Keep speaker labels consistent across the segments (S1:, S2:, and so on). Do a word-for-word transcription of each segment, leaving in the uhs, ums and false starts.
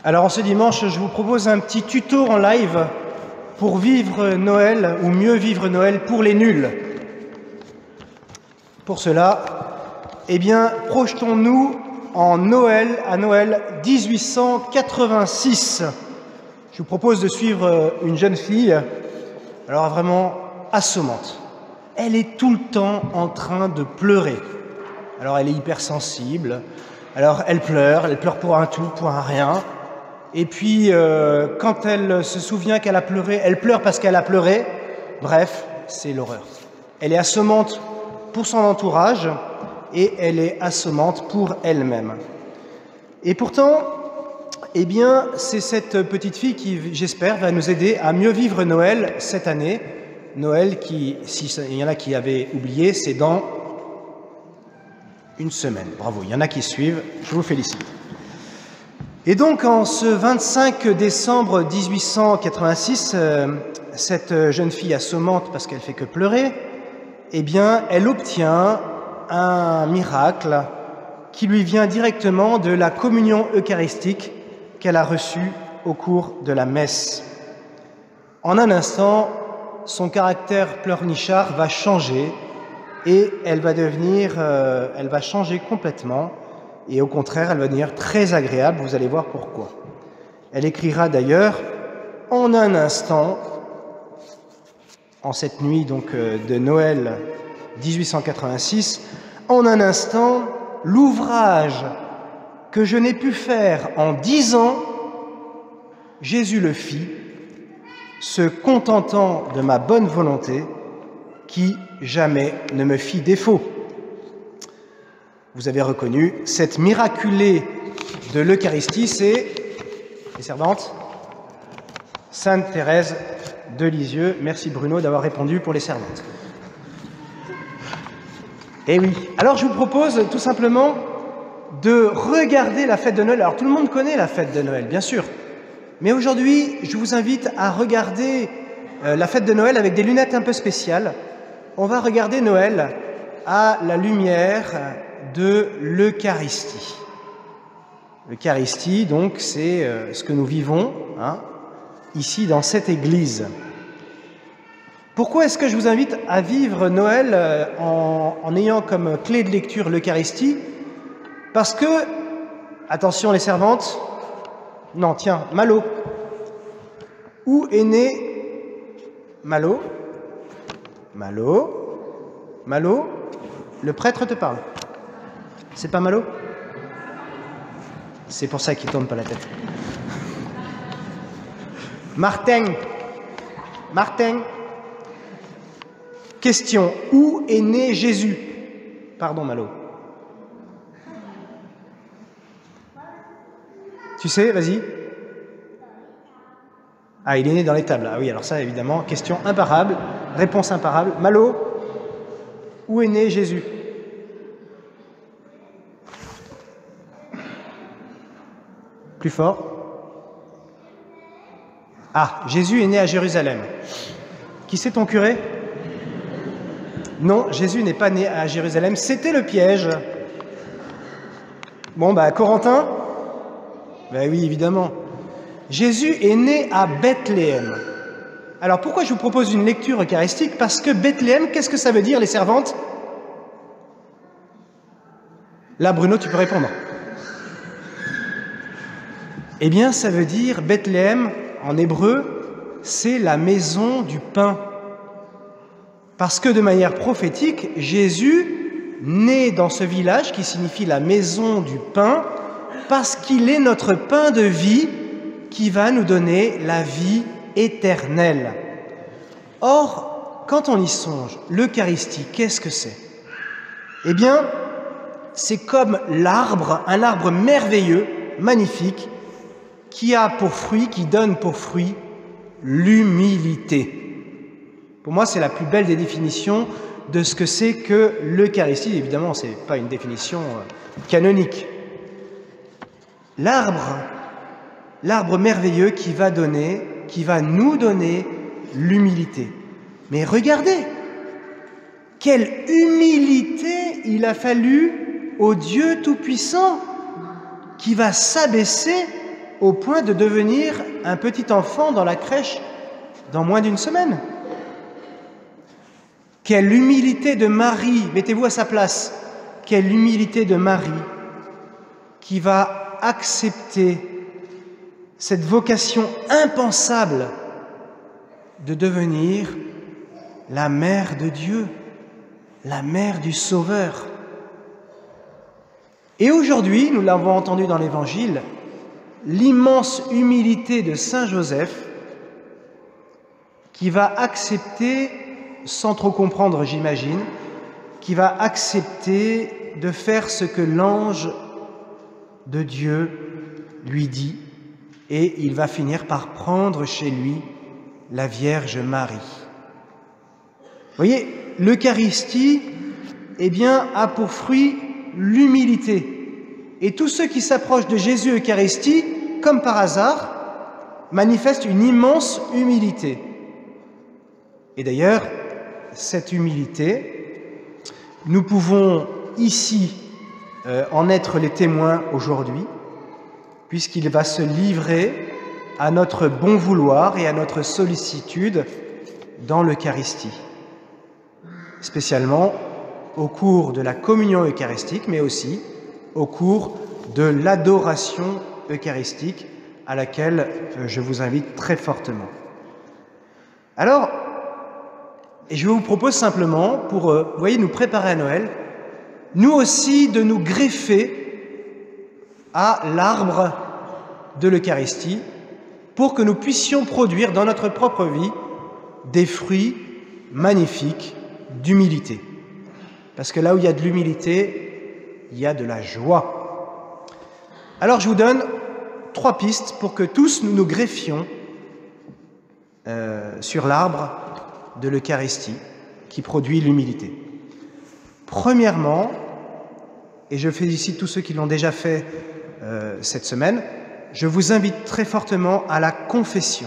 S1: Alors en ce dimanche, je vous propose un petit tuto en live pour vivre Noël, ou mieux vivre Noël pour les nuls. Pour cela, eh bien, projetons-nous en Noël, à Noël dix-huit cent quatre-vingt-six. Je vous propose de suivre une jeune fille, alors vraiment assommante. Elle est tout le temps en train de pleurer. Alors elle est hypersensible, alors elle pleure, elle pleure pour un tout, pour un rien. Et puis, euh, quand elle se souvient qu'elle a pleuré, elle pleure parce qu'elle a pleuré. Bref, c'est l'horreur. Elle est assommante pour son entourage et elle est assommante pour elle-même. Et pourtant, eh bien, c'est cette petite fille qui, j'espère, va nous aider à mieux vivre Noël cette année. Noël qui, s'il y en a qui avaient oublié, c'est dans une semaine. Bravo, il y en a qui suivent, je vous félicite. Et donc, en ce vingt-cinq décembre mille huit cent quatre-vingt-six, euh, cette jeune fille assommante, parce qu'elle fait que pleurer, eh bien, elle obtient un miracle qui lui vient directement de la communion eucharistique qu'elle a reçue au cours de la messe. En un instant, son caractère pleurnichard va changer et elle va devenir, euh, elle va changer complètement. Et au contraire, elle va devenir très agréable, vous allez voir pourquoi. Elle écrira d'ailleurs, en un instant, en cette nuit donc de Noël dix-huit cent quatre-vingt-six, en un instant, l'ouvrage que je n'ai pu faire en dix ans, Jésus le fit, se contentant de ma bonne volonté, qui jamais ne me fit défaut. Vous avez reconnu, cette miraculée de l'Eucharistie, c'est, les servantes, Sainte Thérèse de Lisieux. Merci Bruno d'avoir répondu pour les servantes. Eh oui, alors je vous propose tout simplement de regarder la fête de Noël. Alors tout le monde connaît la fête de Noël, bien sûr. Mais aujourd'hui, je vous invite à regarder euh, la fête de Noël avec des lunettes un peu spéciales. On va regarder Noël à la lumière de l'Eucharistie. L'Eucharistie, donc, c'est euh, ce que nous vivons hein, ici dans cette église. Pourquoi est-ce que je vous invite à vivre Noël euh, en, en ayant comme clé de lecture l'Eucharistie? Parce que, attention les servantes, non, tiens, Malo. Où est né Malo? Malo? Malo? Le prêtre te parle. C'est pas Malo? C'est pour ça qu'il tourne pas la tête. Martin. Martin. Question. Où est né Jésus? Pardon, Malo. Tu sais, vas-y. Ah, il est né dans l'étable. Ah oui, alors ça, évidemment, question imparable. Réponse imparable. Malo, où est né Jésus? Plus fort. Ah, Jésus est né à Jérusalem. Qui c'est ton curé? Non, Jésus n'est pas né à Jérusalem. C'était le piège. Bon, bah, Corentin? Ben oui, évidemment. Jésus est né à Bethléem. Alors, pourquoi je vous propose une lecture eucharistique? Parce que Bethléem, qu'est-ce que ça veut dire, les servantes? Là, Bruno, tu peux répondre. Eh bien, ça veut dire, Bethléem, en hébreu, c'est la maison du pain. Parce que de manière prophétique, Jésus naît dans ce village qui signifie la maison du pain, parce qu'il est notre pain de vie qui va nous donner la vie éternelle. Or, quand on y songe, l'Eucharistie, qu'est-ce que c'est? Eh bien, c'est comme l'arbre, un arbre merveilleux, magnifique, qui a pour fruit, qui donne pour fruit l'humilité. Pour moi, c'est la plus belle des définitions de ce que c'est que l'Eucharistie. Évidemment, ce n'est pas une définition canonique. L'arbre, l'arbre merveilleux qui va donner, qui va nous donner l'humilité. Mais regardez, quelle humilité il a fallu au Dieu Tout-Puissant qui va s'abaisser au point de devenir un petit enfant dans la crèche dans moins d'une semaine. Quelle humilité de Marie, mettez-vous à sa place, quelle humilité de Marie qui va accepter cette vocation impensable de devenir la mère de Dieu, la mère du Sauveur. Et aujourd'hui, nous l'avons entendu dans l'Évangile, l'immense humilité de Saint Joseph qui va accepter, sans trop comprendre j'imagine, qui va accepter de faire ce que l'ange de Dieu lui dit, et il va finir par prendre chez lui la Vierge Marie. Vous voyez, l'Eucharistie, eh bien, a pour fruit l'humilité. Et tous ceux qui s'approchent de Jésus Eucharistie, comme par hasard, manifestent une immense humilité. Et d'ailleurs, cette humilité, nous pouvons ici euh, en être les témoins aujourd'hui, puisqu'il va se livrer à notre bon vouloir et à notre sollicitude dans l'Eucharistie, spécialement au cours de la communion eucharistique, mais aussi au cours de l'adoration eucharistique à laquelle je vous invite très fortement. Alors, et je vous propose simplement, pour euh, vous voyez, nous préparer à Noël, nous aussi de nous greffer à l'arbre de l'Eucharistie pour que nous puissions produire dans notre propre vie des fruits magnifiques d'humilité. Parce que là où il y a de l'humilité, il y a de la joie. Alors je vous donne trois pistes pour que tous nous nous greffions euh, sur l'arbre de l'Eucharistie qui produit l'humilité. Premièrement, et je félicite tous ceux qui l'ont déjà fait euh, cette semaine, je vous invite très fortement à la confession.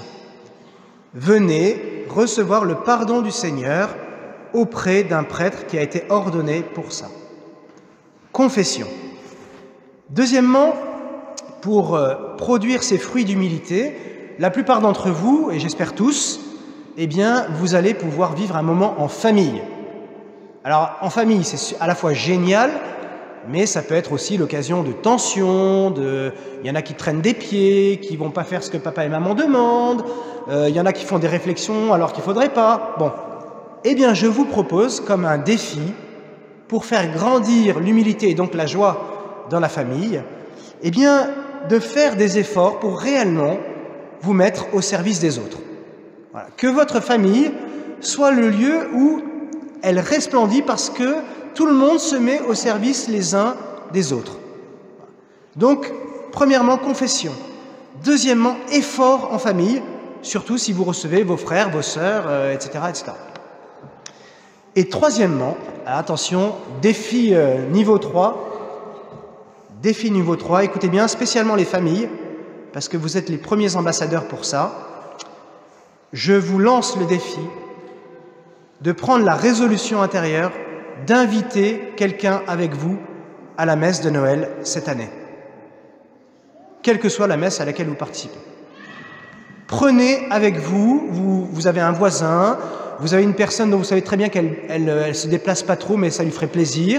S1: Venez recevoir le pardon du Seigneur auprès d'un prêtre qui a été ordonné pour ça. Confession. Deuxièmement, pour euh, produire ces fruits d'humilité, la plupart d'entre vous, et j'espère tous, eh bien, vous allez pouvoir vivre un moment en famille. Alors, en famille, c'est à la fois génial, mais ça peut être aussi l'occasion de tensions, de... il y en a qui traînent des pieds, qui vont pas faire ce que papa et maman demandent, euh, il y en a qui font des réflexions alors qu'il faudrait pas. Bon, eh bien, je vous propose comme un défi, pour faire grandir l'humilité et donc la joie dans la famille, eh bien, de faire des efforts pour réellement vous mettre au service des autres. Voilà. Que votre famille soit le lieu où elle resplendit parce que tout le monde se met au service les uns des autres. Donc, premièrement, confession. Deuxièmement, effort en famille, surtout si vous recevez vos frères, vos sœurs, euh, et cetera, et cetera. Et troisièmement, attention, défi euh, niveau trois, défi niveau trois, écoutez bien, spécialement les familles, parce que vous êtes les premiers ambassadeurs pour ça, je vous lance le défi de prendre la résolution intérieure d'inviter quelqu'un avec vous à la messe de Noël cette année, quelle que soit la messe à laquelle vous participez. Prenez avec vous, vous, vous avez un voisin, vous avez une personne dont vous savez très bien qu'elle elle, elle se déplace pas trop, mais ça lui ferait plaisir.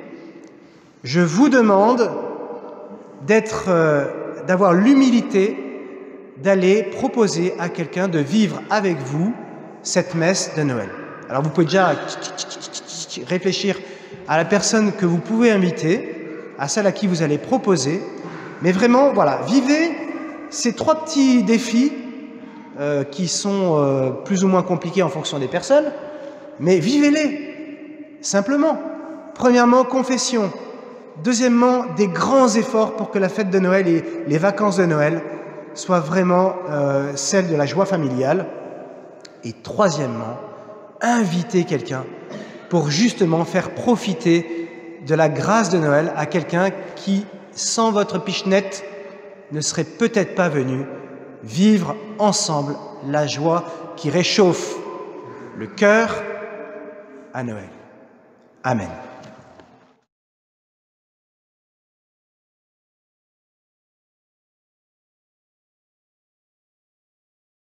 S1: Je vous demande d'être, euh, d'avoir l'humilité d'aller proposer à quelqu'un de vivre avec vous cette messe de Noël. Alors vous pouvez déjà réfléchir à la personne que vous pouvez inviter, à celle à qui vous allez proposer, mais vraiment, voilà, vivez ces trois petits défis euh, qui sont euh, plus ou moins compliqués en fonction des personnes, mais vivez-les, simplement. Premièrement, confession. Deuxièmement, des grands efforts pour que la fête de Noël et les vacances de Noël soient vraiment euh, celles de la joie familiale. Et troisièmement, inviter quelqu'un pour justement faire profiter de la grâce de Noël à quelqu'un qui, sans votre pichenette, ne serait peut-être pas venu vivre ensemble la joie qui réchauffe le cœur à Noël. Amen.